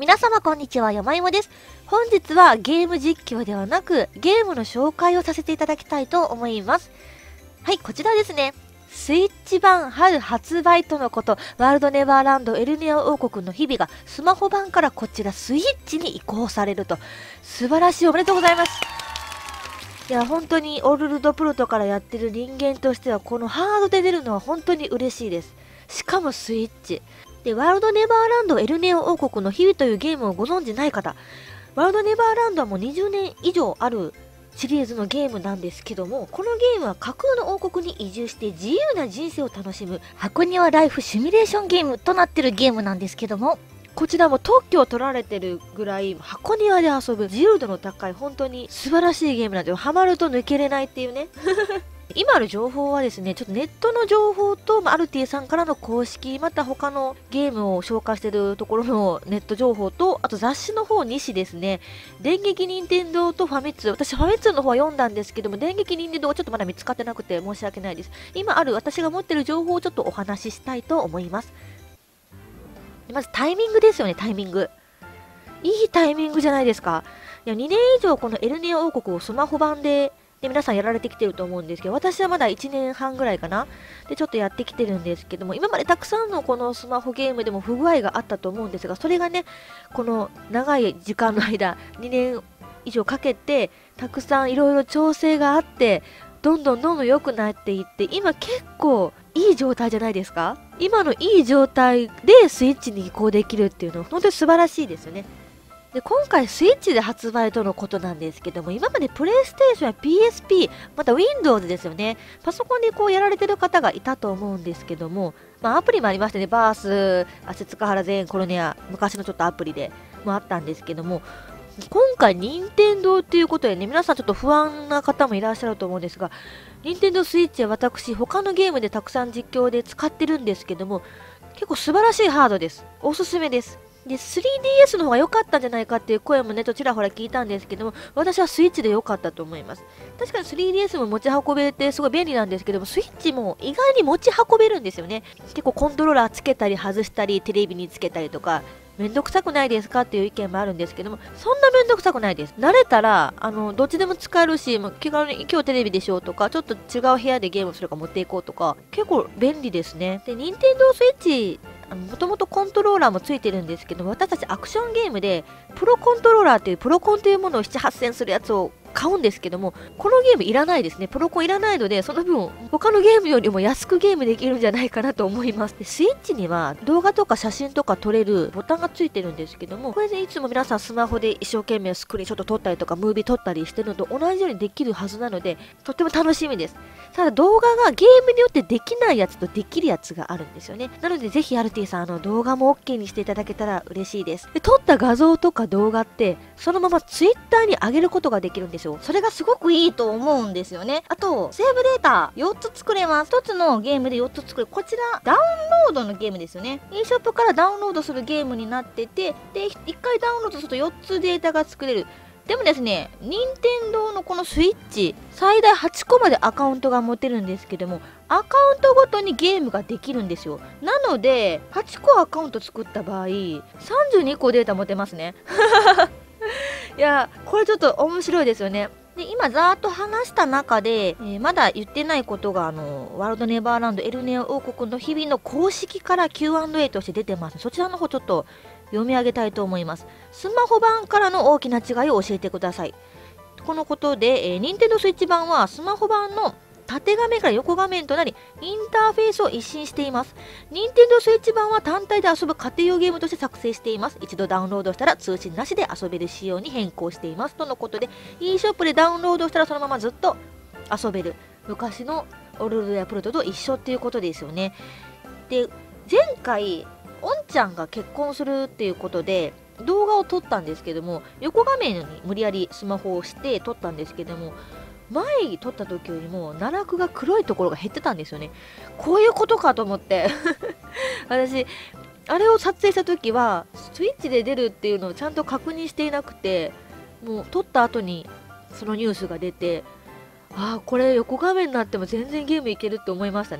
皆様こんにちは、山芋です。本日はゲーム実況ではなく、ゲームの紹介をさせていただきたいと思います。はい、こちらですね。スイッチ版春発売とのこと、ワールドネバーランドエルネア王国の日々がスマホ版からこちらスイッチに移行されると。素晴らしい、おめでとうございます。いや、本当にオルルドプロトからやってる人間としては、このハードで出るのは本当に嬉しいです。しかもスイッチ。で、ワールドネバーランドエルネオ王国の日々というゲームをご存じない方、ワールドネバーランドはもう20年以上あるシリーズのゲームなんですけども、このゲームは架空の王国に移住して自由な人生を楽しむ箱庭ライフシミュレーションゲームとなってるゲームなんですけども、こちらも特許を取られてるぐらい箱庭で遊ぶ自由度の高い本当に素晴らしいゲームなんですよ。ハマると抜けれないっていうね。今ある情報はですね、ちょっとネットの情報と、アルティさんからの公式、また他のゲームを紹介しているところのネット情報と、あと雑誌の方2誌ですね、電撃任天堂とファミ通、私ファミ通の方は読んだんですけども、電撃任天堂はちょっとまだ見つかってなくて申し訳ないです。今ある私が持ってる情報をちょっとお話ししたいと思います。まずタイミングですよね、タイミング。いいタイミングじゃないですか。いや、2年以上このエルネア王国をスマホ版で皆さんやられてきてると思うんですけど、私はまだ1年半ぐらいかなでちょっとやってきてるんですけども、今までたくさんのこのスマホゲームでも不具合があったと思うんですが、それがね、この長い時間の間、2年以上かけて、たくさんいろいろ調整があって、どんどん良くなっていって、今結構いい状態じゃないですか？今のいい状態でスイッチに移行できるっていうのは本当に素晴らしいですよね。で、今回スイッチで発売とのことなんですけども、今までプレイステーションや PSP、また Windows ですよね。パソコンでこうやられてる方がいたと思うんですけども、アプリもありましてね、バース、足塚原全コロネア、昔のちょっとアプリでもあったんですけども、今回任天堂っていうことでね、皆さんちょっと不安な方もいらっしゃると思うんですが、任天堂スイッチは私、他のゲームでたくさん実況で使ってるんですけども、結構素晴らしいハードです。おすすめです。で、3DS の方が良かったんじゃないかっていう声もね、ちらほら聞いたんですけども、私はスイッチで良かったと思います。確かに 3DS も持ち運べてすごい便利なんですけども、スイッチも意外に持ち運べるんですよね。結構コントローラーつけたり外したり、テレビにつけたりとか、めんどくさくないですかっていう意見もあるんですけども、そんなめんどくさくないです。慣れたら、どっちでも使えるし、もう気軽に今日テレビでしょうとか、ちょっと違う部屋でゲームするか持っていこうとか、結構便利ですね。で、任天堂スイッチ、もともとコントローラーもついてるんですけど、私たちアクションゲームで、プロコントローラーというプロコンというものを7、8000するやつを買うんですけども、このゲームいらないですね。プロコンいらないので、その分、他のゲームよりも安くゲームできるんじゃないかなと思います。で、スイッチには動画とか写真とか撮れるボタンがついてるんですけども、これでいつも皆さんスマホで一生懸命スクリーンショット撮ったりとか、ムービー撮ったりしてるのと同じようにできるはずなので、とっても楽しみです。ただ動画がゲームによってできないやつとできるやつがあるんですよね。なのでぜひアルティさん、動画も OK にしていただけたら嬉しいです。で、撮った画像とか動画って、そのまま Twitter に上げることができるんですよ。それがすごくいいと思うんですよね。あと、セーブデータ4つ作れます。1つのゲームで4つ作る。こちら、ダウンロードのゲームですよね。eShop ショップからダウンロードするゲームになってて、で、1回ダウンロードすると4つデータが作れる。でもですね、任天堂のこのスイッチ、最大8個までアカウントが持てるんですけども、アカウントごとにゲームができるんですよ。なので、8個アカウント作った場合、32個データ持てますね。いや、これちょっと面白いですよね。で、今ざーっと話した中で、まだ言ってないことが、ワールドネバーランドエルネア王国の日々の公式から Q&A として出てます。そちらの方ちょっと読み上げたいと思います。スマホ版からの大きな違いを教えてください。このことで、任天堂スイッチ版はスマホ版の縦画面から横画面となり、インターフェースを一新しています。任天堂スイッチ版は単体で遊ぶ家庭用ゲームとして作成しています。一度ダウンロードしたら通信なしで遊べる仕様に変更しています。とのことで、eShop ショップでダウンロードしたらそのままずっと遊べる。昔のオルルやプロトと一緒っていうことですよね。で、前回、おんちゃんが結婚するっていうことで、動画を撮ったんですけども、横画面に無理やりスマホを押して撮ったんですけども、前に撮った時よりも奈落が黒いところが減ってたんですよね。こういうことかと思って私あれを撮影した時はスイッチで出るっていうのをちゃんと確認していなくて、もう撮った後にそのニュースが出て、ああこれ横画面になっても全然ゲームいけるって思いましたね。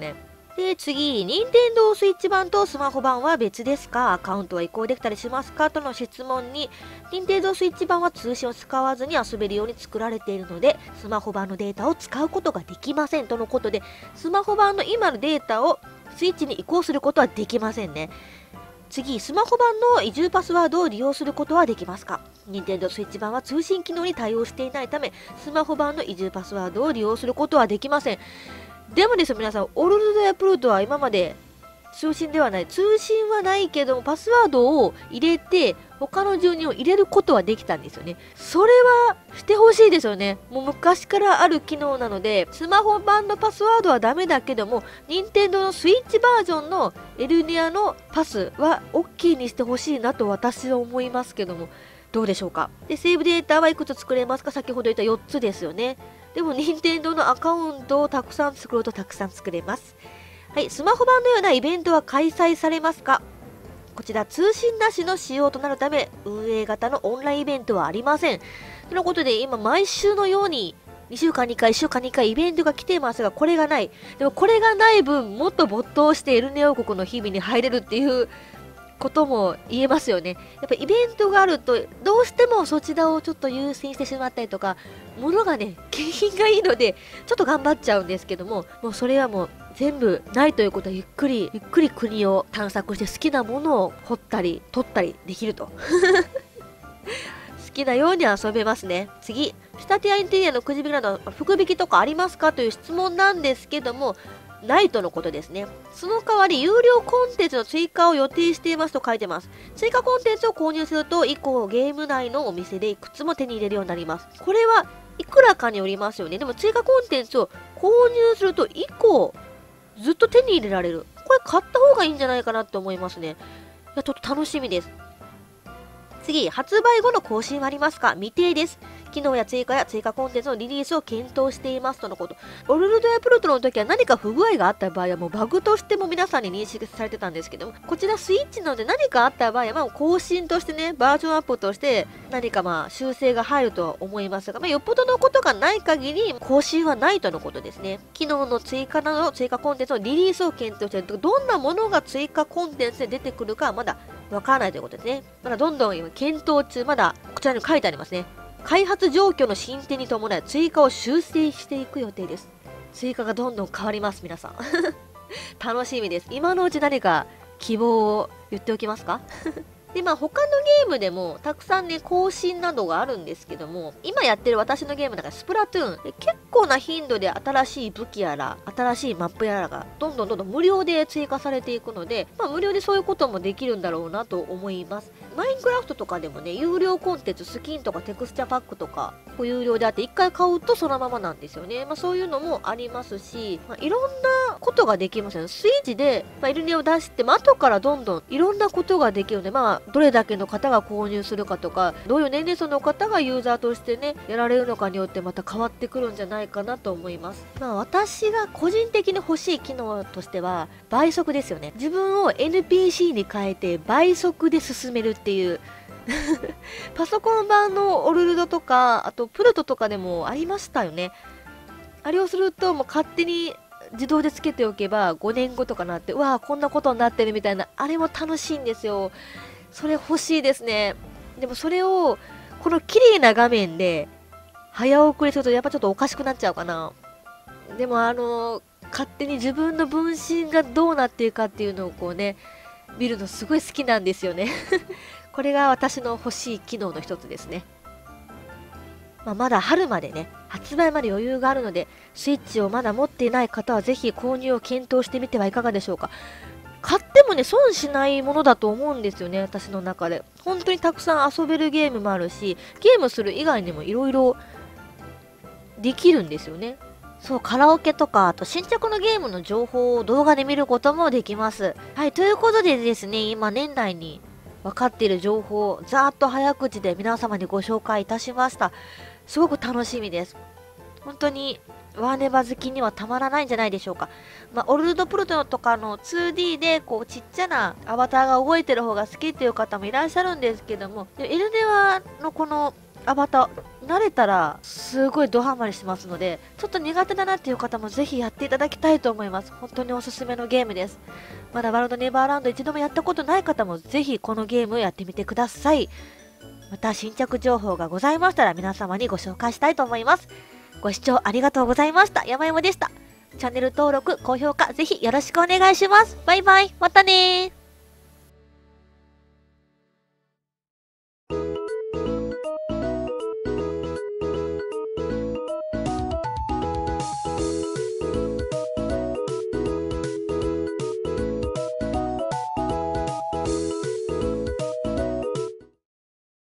で、次、任天堂スイッチ版とスマホ版は別ですか？アカウントは移行できたりしますか？との質問に、任天堂スイッチ版は通信を使わずに遊べるように作られているので、スマホ版のデータを使うことができませんとのことで、スマホ版の今のデータをスイッチに移行することはできませんね。次、スマホ版の移住パスワードを利用することはできますか？任天堂スイッチ版は通信機能に対応していないため、スマホ版の移住パスワードを利用することはできません。でもですよ、皆さん、オルルドやプルートは今まで通信はないけども、パスワードを入れて、他の住人を入れることはできたんですよね。それはしてほしいですよね。もう昔からある機能なので、スマホ版のパスワードはダメだけども、任天堂のスイッチバージョンのエルネアのパスは OK にしてほしいなと私は思いますけども、どうでしょうか。で、セーブデータはいくつ作れますか？先ほど言った4つですよね。でも、任天堂のアカウントをたくさん作ろうとたくさん作れます。はい、スマホ版のようなイベントは開催されますか？こちら、通信なしの仕様となるため、運営型のオンラインイベントはありません。ということで、今、毎週のように、2週間に1回、1週間に1回イベントが来ていますが、これがない。でも、これがない分、もっと没頭してエルネ王国の日々に入れるっていうことも言えますよね。やっぱイベントがあると、どうしてもそちらをちょっと優先してしまったりとか、物がね、景品がいいので、ちょっと頑張っちゃうんですけども、もうそれはもう全部ないということはゆっくり国を探索して好きなものを掘ったり、取ったりできると。好きなように遊べますね。次、仕立てやインテリアのくじ引きなど福引きとかありますかという質問なんですけども、ないとのことですね。その代わり、有料コンテンツの追加を予定していますと書いてます。追加コンテンツを購入すると、以降ゲーム内のお店でいくつも手に入れるようになります。これはいくらかによりますよね。でも追加コンテンツを購入すると、以降ずっと手に入れられる。これ買った方がいいんじゃないかなって思いますね。いや、ちょっと楽しみです。次、発売後の更新はありますか？未定です。機能や追加コンテンツのリリースを検討していますとのこと。オルルドやプロトの時は何か不具合があった場合はもうバグとしても皆さんに認識されてたんですけども、こちらスイッチなので何かあった場合は更新としてね、バージョンアップとして何か修正が入ると思いますが、よっぽどのことがない限り更新はないとのことですね。機能の追加など追加コンテンツのリリースを検討している。どんなものが追加コンテンツで出てくるかはまだわからないということですね。まだどんどん今検討中、まだこちらに書いてありますね。開発状況の進展に伴い追加を修正していく予定です。追加がどんどん変わります、皆さん。楽しみです。今のうち何か希望を言っておきますか？で、他のゲームでもたくさんね、更新などがあるんですけども、今やってる私のゲームだからスプラトゥーンで結構な頻度で新しい武器やら、新しいマップやらがどんどん無料で追加されていくので、無料でそういうこともできるんだろうなと思います。マインクラフトとかでもね、有料コンテンツ、スキンとかテクスチャパックとか、有料であって1回買うとそのままなんですよね。そういうのもありますし、いろんなことができますよね。スイッチで、エルネを出して、後からどんどんいろんなことができるので、どれだけの方が購入するかとか、どういう年齢層の方がユーザーとしてね、やられるのかによってまた変わってくるんじゃないかなと思います。私が個人的に欲しい機能としては、倍速ですよね。自分を NPC に変えて倍速で進めるっていう。パソコン版のオルルドとか、あとプルトとかでもありましたよね。あれをするともう勝手に自動でつけておけば5年後とかなって、うわーこんなことになってるみたいな、あれも楽しいんですよ。それ欲しいですね。でもそれをこの綺麗な画面で早送りするとやっぱちょっとおかしくなっちゃうかな。でも勝手に自分の分身がどうなっているかっていうのをこうね、見るのすごい好きなんですよね。これが私の欲しい機能の一つですね。まだ春までね、発売まで余裕があるので、スイッチをまだ持っていない方はぜひ購入を検討してみてはいかがでしょうか。買ってもね、損しないものだと思うんですよね、私の中で。本当にたくさん遊べるゲームもあるし、ゲームする以外にもいろいろできるんですよね。そう、カラオケとか、あと新着のゲームの情報を動画で見ることもできます。はい、ということでですね、今年内に分かっている情報をざーっと早口で皆様にご紹介いたしました。すごく楽しみです。本当にワーネバ好きにはたまらないんじゃないでしょうか。オルルドプロトとかの 2D でこうちっちゃなアバターが動いてる方が好きっていう方もいらっしゃるんですけども、エルネワのこのアバター慣れたらすごいドハマりしますので、ちょっと苦手だなっていう方もぜひやっていただきたいと思います。本当におすすめのゲームです。まだワールドネバーランド一度もやったことない方もぜひこのゲームをやってみてください。また新着情報がございましたら皆様にご紹介したいと思います。ご視聴ありがとうございました。山芋でした。チャンネル登録、高評価ぜひよろしくお願いします。バイバイ。またねー。